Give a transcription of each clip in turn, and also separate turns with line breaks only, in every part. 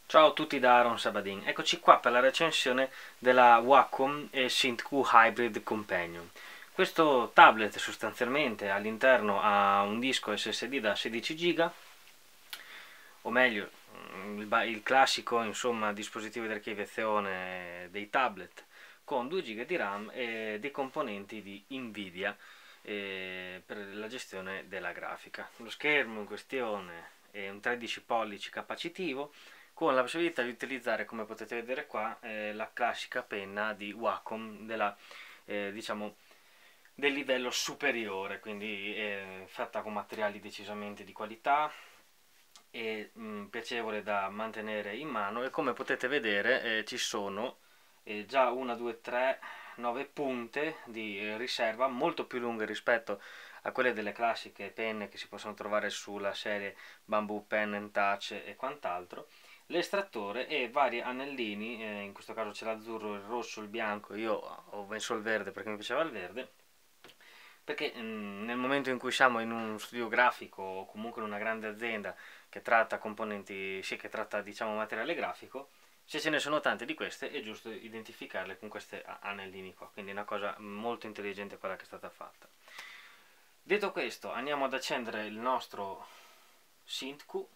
Ciao a tutti da Aaron Sabadin, eccoci qua per la recensione della Wacom SynthQ Hybrid Companion. Questo tablet sostanzialmente all'interno ha un disco SSD da 16 GB, o meglio il classico insomma, dispositivo di archiviazione dei tablet con 2 GB di RAM e dei componenti di Nvidia per la gestione della grafica. Lo schermo in questione è un 13 pollici capacitivo con la possibilità di utilizzare, come potete vedere qua, la classica penna di Wacom diciamo, del livello superiore, quindi fatta con materiali decisamente di qualità e piacevole da mantenere in mano. E come potete vedere ci sono già 1, 2, 3, 9 punte di riserva molto più lunghe rispetto a quelle delle classiche penne che si possono trovare sulla serie Bamboo Pen and Touch e quant'altro, l'estrattore e vari anellini, in questo caso c'è l'azzurro, il rosso, il bianco. Io ho messo il verde perché mi piaceva il verde, perché nel momento in cui siamo in uno studio grafico o comunque in una grande azienda che tratta componenti, sì, che tratta diciamo materiale grafico, se ce ne sono tante di queste è giusto identificarle con questi anellini qua, quindi è una cosa molto intelligente quella che è stata fatta. Detto questo, andiamo ad accendere il nostro SynthQ.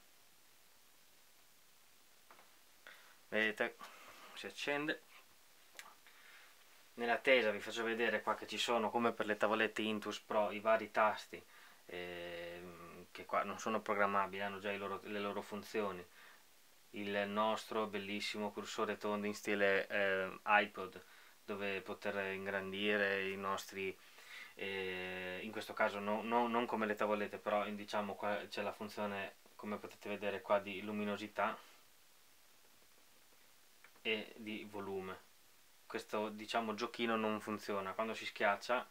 Vedete, si accende. Nell'attesa vi faccio vedere qua che ci sono, come per le tavolette Intuos Pro, i vari tasti che qua non sono programmabili, hanno già le loro funzioni. Il nostro bellissimo cursore tondo in stile iPod, dove poter ingrandire i nostri, in questo caso non come le tavolette, però diciamo qua c'è la funzione, come potete vedere qua, di luminosità e di volume. Questo diciamo giochino non funziona quando si schiaccia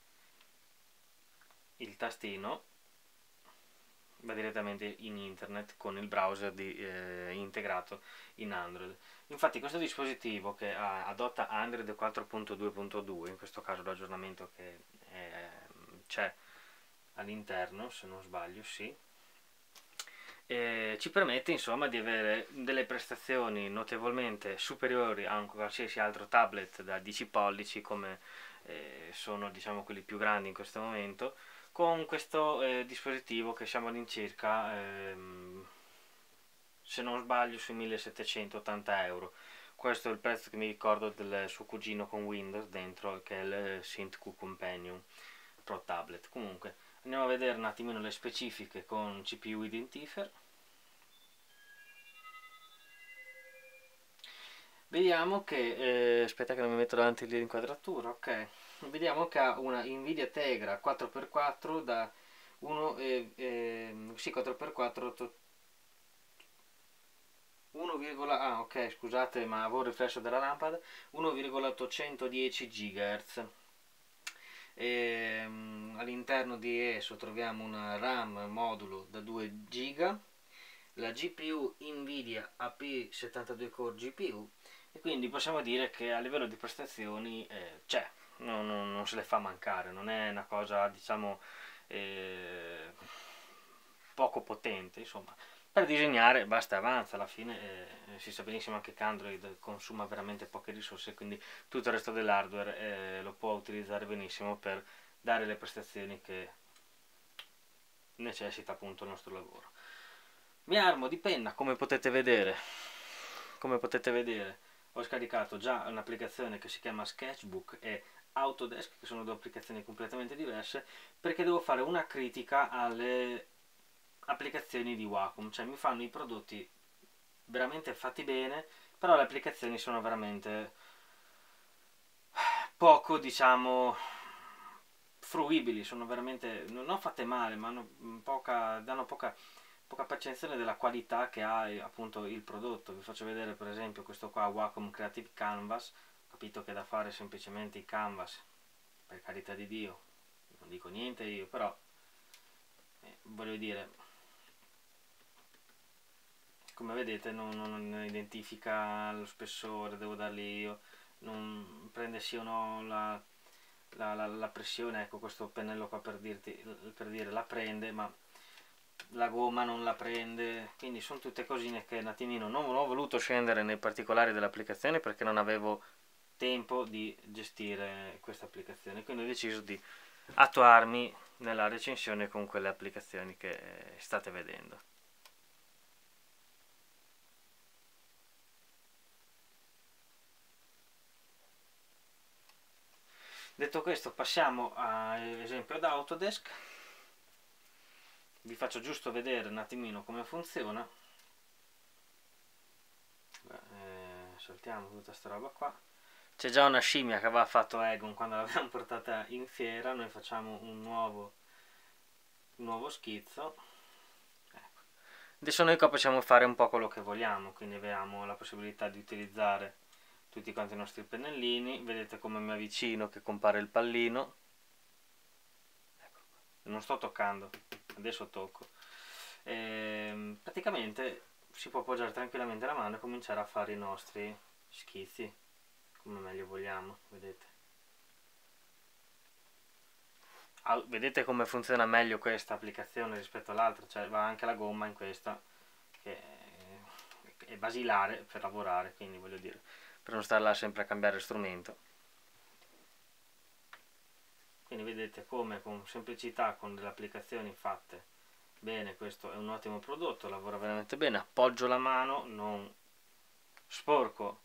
il tastino, va direttamente in internet con il browser integrato in Android. Infatti questo dispositivo che adotta Android 4.2.2, in questo caso l'aggiornamento che c'è all'interno, se non sbaglio, sì, ci permette insomma di avere delle prestazioni notevolmente superiori a un qualsiasi altro tablet da 10 pollici come sono diciamo quelli più grandi in questo momento, con questo dispositivo che siamo all'incirca se non sbaglio sui 1780 euro. Questo è il prezzo che mi ricordo del suo cugino con Windows dentro, che è il SynthQ Companion Pro Tablet. Comunque andiamo a vedere un attimino le specifiche con CPU Identifier. Vediamo che, aspetta che non mi metto davanti l'inquadratura, ok. Vediamo che ha una Nvidia Tegra 4x4 da 1, sì, 4x4, 1, ah ok scusate ma avevo il riflesso della lampada, 1,810 GHz. All'interno di esso troviamo una RAM modulo da 2 GB, la GPU Nvidia AP72 Core GPU, e quindi possiamo dire che a livello di prestazioni c'è, non se le fa mancare, non è una cosa diciamo eh, poco potente, insomma. Per disegnare basta e avanza, alla fine si sa benissimo anche che Android consuma veramente poche risorse, quindi tutto il resto dell'hardware lo può utilizzare benissimo per dare le prestazioni che necessita appunto il nostro lavoro. Mi armo di penna, come potete vedere ho scaricato già un'applicazione che si chiama Sketchbook e Autodesk, che sono due applicazioni completamente diverse, perché devo fare una critica alle applicazioni di Wacom, cioè mi fanno i prodotti veramente fatti bene, però le applicazioni sono veramente poco, diciamo, fruibili, sono veramente non fatte male, ma danno poca percezione della qualità che ha appunto il prodotto. Vi faccio vedere per esempio questo qua, Wacom Creative Canvas. Ho capito che è da fare semplicemente i canvas, per carità di Dio, non dico niente io, però voglio dire, come vedete non identifica lo spessore, devo dargli io, non prende sì o no la pressione. Ecco, questo pennello qua per dire la prende, ma la gomma non la prende, quindi sono tutte cosine che un attimino non ho voluto scendere nei particolari dell'applicazione perché non avevo tempo di gestire questa applicazione, quindi ho deciso di attuarmi nella recensione con quelle applicazioni che state vedendo. Detto questo, passiamo all'esempio ad Autodesk. Vi faccio giusto vedere un attimino come funziona. Saltiamo tutta sta roba qua. C'è già una scimmia che aveva fatto Egon quando l'abbiamo portata in fiera. Noi facciamo un nuovo schizzo. Ecco. Adesso noi qua possiamo fare un po' quello che vogliamo, quindi abbiamo la possibilità di utilizzare tutti quanti i nostri pennellini. Vedete come mi avvicino che compare il pallino. Ecco, non sto toccando, adesso tocco. Praticamente si può appoggiare tranquillamente la mano e cominciare a fare i nostri schizzi come meglio vogliamo. Vedete come funziona meglio questa applicazione rispetto all'altra, cioè va anche la gomma in questa che è basilare per lavorare, quindi voglio dire, per non stare là sempre a cambiare strumento. Quindi vedete come con semplicità, con delle applicazioni fatte bene, questo è un ottimo prodotto, lavora veramente bene. Appoggio la mano, non sporco,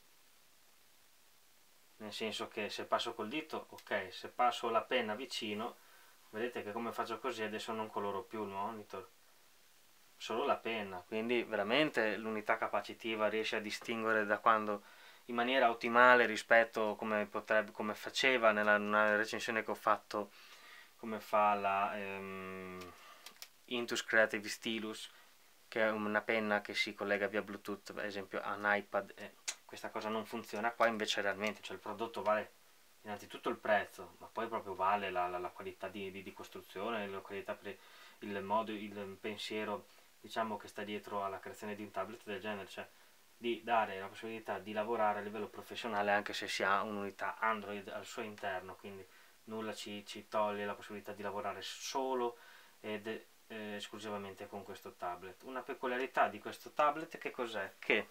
nel senso che se passo col dito ok, se passo la penna vicino, vedete che come faccio così adesso non coloro più il monitor, solo la penna, quindi veramente l'unità capacitiva riesce a distinguere da quando in maniera ottimale rispetto come faceva nella recensione che ho fatto, come fa la Intuos Creative Stylus, che è una penna che si collega via Bluetooth, per esempio a un iPad, questa cosa non funziona. Qua invece realmente, cioè il prodotto vale innanzitutto il prezzo, ma poi proprio vale la qualità di costruzione, la qualità per il modo, il pensiero, diciamo, che sta dietro alla creazione di un tablet del genere, cioè di dare la possibilità di lavorare a livello professionale anche se si ha un'unità Android al suo interno, quindi nulla ci toglie la possibilità di lavorare solo ed esclusivamente con questo tablet. Una peculiarità di questo tablet che cos'è? Che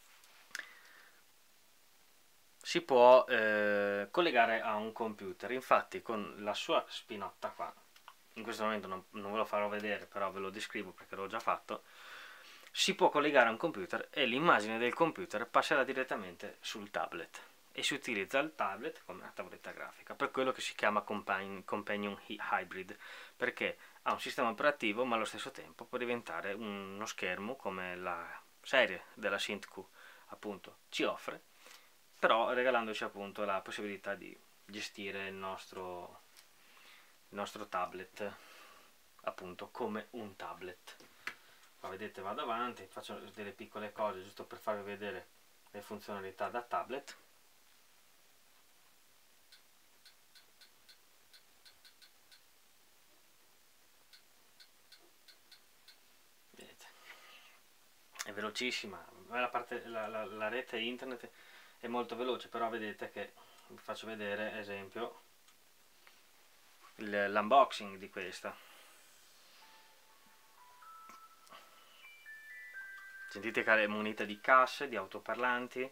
si può collegare a un computer, infatti con la sua spinotta qua, in questo momento non ve lo farò vedere, però ve lo descrivo perché l'ho già fatto, si può collegare a un computer e l'immagine del computer passerà direttamente sul tablet e si utilizza il tablet come una tavoletta grafica, per quello che si chiama Companion Hybrid, perché ha un sistema operativo ma allo stesso tempo può diventare uno schermo come la serie della SYNQ appunto ci offre, però regalandoci appunto la possibilità di gestire il nostro tablet appunto come un tablet. Qua vedete, vado avanti, faccio delle piccole cose giusto per farvi vedere le funzionalità da tablet. Vedete, è velocissima, la rete internet è molto veloce, però vedete che vi faccio vedere esempio l'unboxing di questa. Sentite che è munita di casse, di autoparlanti,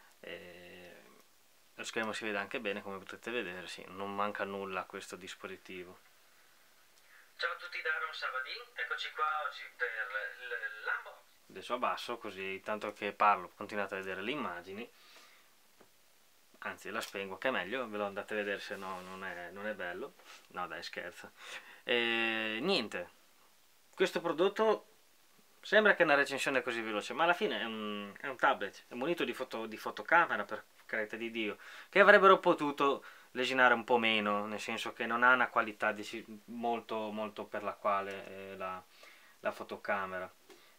lo schermo si vede anche bene, come potete vedere, sì, non manca nulla a questo dispositivo. Ciao a tutti da Aaron Savadin, eccoci qua oggi per l'unboxing. Adesso abbasso così tanto che parlo continuate a vedere le immagini, anzi la spengo che è meglio, ve lo andate a vedere se no non è bello, no dai scherzo. Niente, questo prodotto sembra che è una recensione così veloce, ma alla fine è un tablet, è munito di fotocamera, per carità di Dio, che avrebbero potuto lesinare un po' meno, nel senso che non ha una qualità molto, molto per la quale la fotocamera.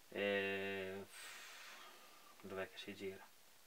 Dov'è che si gira?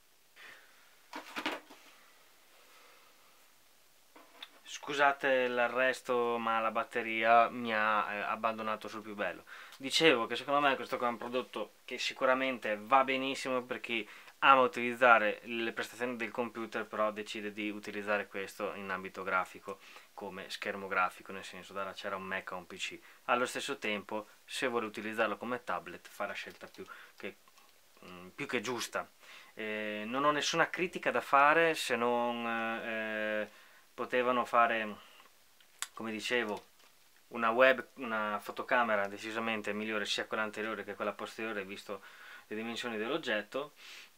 Scusate l'arresto, ma la batteria mi ha abbandonato sul più bello. Dicevo che secondo me questo qua è un prodotto che sicuramente va benissimo per chi ama utilizzare le prestazioni del computer, però decide di utilizzare questo in ambito grafico come schermo grafico, nel senso da lasciare un Mac o un PC. Allo stesso tempo, se vuole utilizzarlo come tablet, fa la scelta più che giusta. Non ho nessuna critica da fare, se non potevano fare, come dicevo, una fotocamera decisamente migliore sia quella anteriore che quella posteriore, visto le dimensioni dell'oggetto.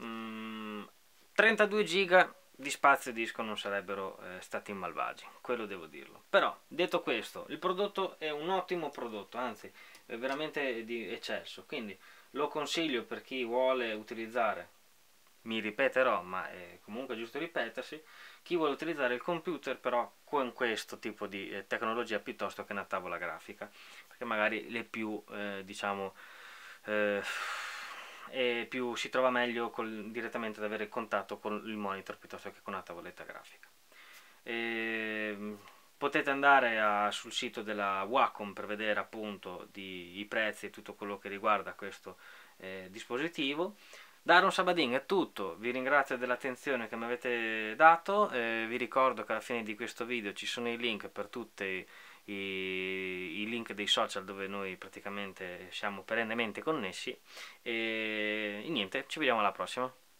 32 giga di spazio disco non sarebbero stati malvagi, quello devo dirlo. Però, detto questo, il prodotto è un ottimo prodotto, anzi è veramente di eccesso, quindi lo consiglio per chi vuole utilizzare, mi ripeterò, ma è comunque giusto ripetersi, chi vuole utilizzare il computer però con questo tipo di tecnologia piuttosto che una tavola grafica, perché magari le più, diciamo, eh, si trova meglio direttamente ad avere contatto con il monitor piuttosto che con una tavoletta grafica. Potete andare sul sito della Wacom per vedere appunto i prezzi e tutto quello che riguarda questo dispositivo. Da Aaron Sabadin è tutto, vi ringrazio dell'attenzione che mi avete dato, vi ricordo che alla fine di questo video ci sono i link per tutti i link dei social dove noi praticamente siamo perennemente connessi e niente, ci vediamo alla prossima.